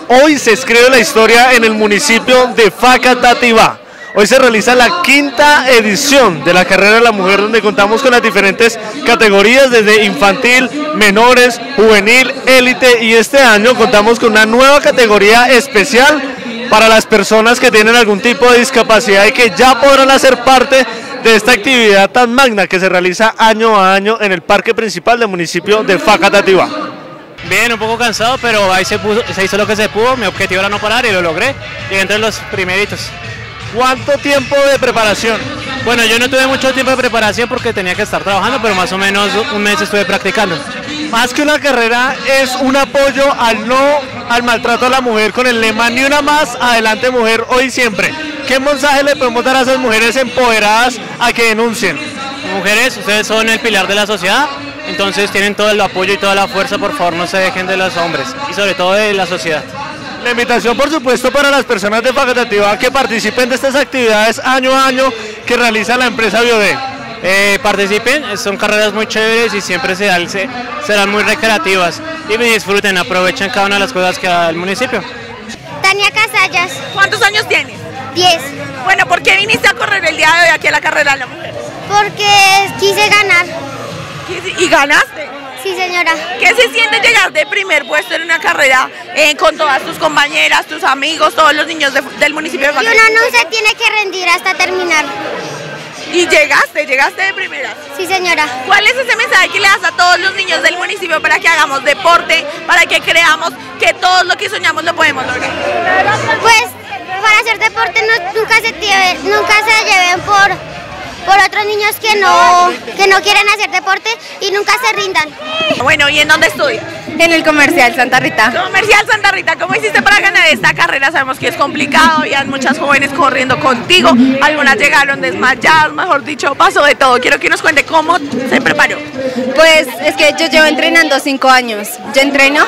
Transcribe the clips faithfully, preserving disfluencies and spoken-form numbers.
Hoy se escribe la historia en el municipio de Facatativá. Hoy se realiza la quinta edición de la Carrera de la Mujer, donde contamos con las diferentes categorías, desde infantil, menores, juvenil, élite, y este año contamos con una nueva categoría especial para las personas que tienen algún tipo de discapacidad y que ya podrán hacer parte de esta actividad tan magna que se realiza año a año en el parque principal del municipio de Facatativá. Bien, un poco cansado, pero ahí se, puso, se hizo lo que se pudo. Mi objetivo era no parar y lo logré. Llegué entre los primeritos. ¿Cuánto tiempo de preparación? Bueno, yo no tuve mucho tiempo de preparación porque tenía que estar trabajando, pero más o menos un mes estuve practicando. Más que una carrera, es un apoyo al no al maltrato a la mujer, con el lema ni una más, adelante mujer, hoy y siempre. ¿Qué mensaje le podemos dar a esas mujeres empoderadas a que denuncien? Mujeres, ustedes son el pilar de la sociedad, entonces tienen todo el apoyo y toda la fuerza. Por favor, no se dejen de los hombres y sobre todo de la sociedad. La invitación, por supuesto, para las personas de Facatativá que participen de estas actividades año a año que realiza la empresa Biodé. Eh, participen, son carreras muy chéveres y siempre se dan, se, serán muy recreativas y disfruten, aprovechen cada una de las cosas que da el municipio. Tania Casallas. ¿Cuántos años tienes? diez. Bueno, ¿por qué viniste a correr el día de hoy aquí a la Carrera de la Mujer? Porque quise ganar. ¿Y ganaste? Sí, señora. ¿Qué se siente llegar de primer puesto en una carrera eh, con todas tus compañeras, tus amigos, todos los niños de, del municipio de Y Facatativá? uno no se tiene que rendir hasta terminar. ¿Y llegaste? ¿Llegaste de primera? Sí, señora. ¿Cuál es ese mensaje que le das a todos los niños del municipio para que hagamos deporte, para que creamos que todo lo que soñamos lo podemos lograr? Pues para hacer deporte no, nunca se lleve, nunca se lleven por por otros niños que no que no quieren hacer deporte y nunca se rindan. Bueno, ¿y en dónde estudias? En el Comercial Santa Rita. Comercial Santa Rita, ¿cómo hiciste para ganar esta carrera? Sabemos que es complicado y hay muchas jóvenes corriendo contigo, algunas llegaron desmayadas, mejor dicho, pasó de todo. Quiero que nos cuente cómo se preparó. Pues es que yo llevo entrenando cinco años, yo entreno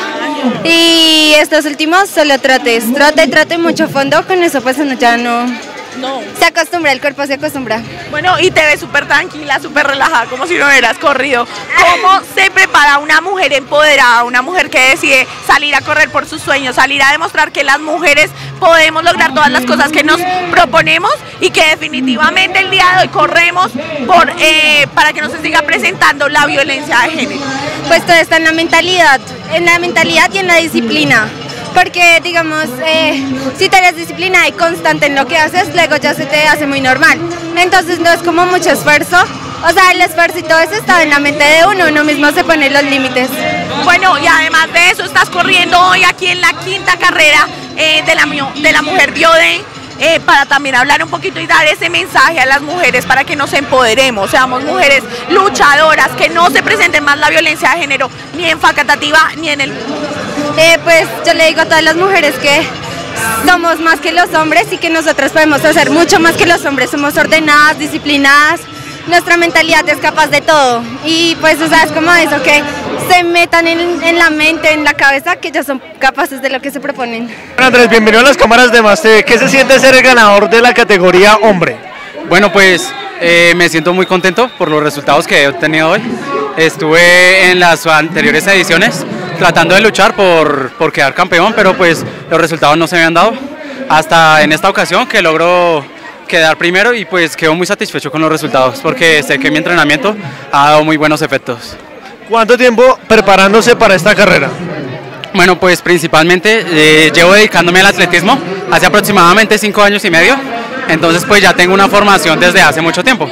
y estos últimos solo trotes, trote, trote, mucho fondo, con eso pues uno ya no... No. Se acostumbra, el cuerpo se acostumbra. Bueno, y te ves súper tranquila, súper relajada, como si no hubieras corrido. ¿Cómo se prepara una mujer empoderada, una mujer que decide salir a correr por sus sueños, salir a demostrar que las mujeres podemos lograr todas las cosas que nos proponemos y que definitivamente el día de hoy corremos por eh, para que no se siga presentando la violencia de género? Pues todo está en la mentalidad, en la mentalidad y en la disciplina. Porque, digamos, eh, si tú eres disciplinada y constante en lo que haces, luego ya se te hace muy normal. Entonces no es como mucho esfuerzo. O sea, el esfuerzo y todo eso está en la mente de uno, uno mismo se pone los límites. Bueno, y además de eso, estás corriendo hoy aquí en la quinta carrera eh, de, la, de la Mujer Biodé. Eh, para también hablar un poquito y dar ese mensaje a las mujeres para que nos empoderemos, seamos mujeres luchadoras, que no se presente más la violencia de género ni en Facatativá ni en el mundo. Eh, pues yo le digo a todas las mujeres que somos más que los hombres y que nosotros podemos hacer mucho más que los hombres, somos ordenadas, disciplinadas, nuestra mentalidad es capaz de todo y pues o sea, es como eso, que se metan en, en la mente, en la cabeza, que ya son capaces de lo que se proponen. Bueno, Andrés, bienvenido a las cámaras de Más T V. ¿Qué se siente ser el ganador de la categoría hombre? Bueno, pues eh, me siento muy contento por los resultados que he obtenido hoy. Estuve en las anteriores ediciones tratando de luchar por, por quedar campeón, pero pues los resultados no se me han dado. Hasta en esta ocasión que logro quedar primero y pues quedo muy satisfecho con los resultados porque sé que mi entrenamiento ha dado muy buenos efectos. ¿Cuánto tiempo preparándose para esta carrera? Bueno, pues principalmente eh, llevo dedicándome al atletismo hace aproximadamente cinco años y medio, entonces pues ya tengo una formación desde hace mucho tiempo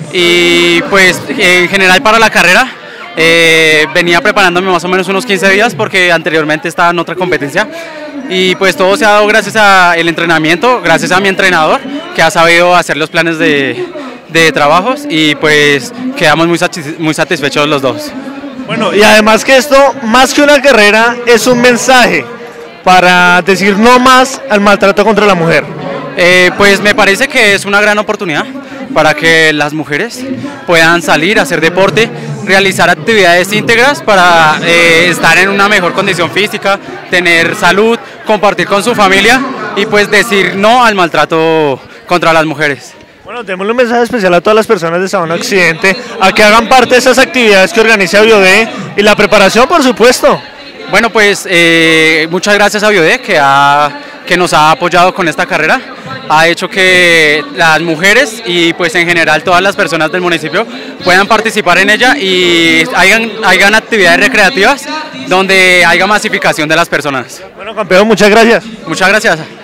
y pues en general para la carrera eh, venía preparándome más o menos unos quince días porque anteriormente estaba en otra competencia y pues todo se ha dado gracias al entrenamiento, gracias a mi entrenador que ha sabido hacer los planes de, de trabajos y pues quedamos muy, satis muy satisfechos los dos. Bueno, y además que esto, más que una carrera, es un mensaje para decir no más al maltrato contra la mujer. Eh, pues me parece que es una gran oportunidad para que las mujeres puedan salir a hacer deporte, realizar actividades íntegras para eh, estar en una mejor condición física, tener salud, compartir con su familia y pues decir no al maltrato contra las mujeres. Bueno, démosle un mensaje especial a todas las personas de Sabana Occidente, a que hagan parte de esas actividades que organiza Biodé y la preparación, por supuesto. Bueno, pues eh, muchas gracias a Biodé que, ha, que nos ha apoyado con esta carrera. Ha hecho que las mujeres y pues en general todas las personas del municipio puedan participar en ella y hayan, hayan actividades recreativas donde haya masificación de las personas. Bueno, campeón, muchas gracias. Muchas gracias.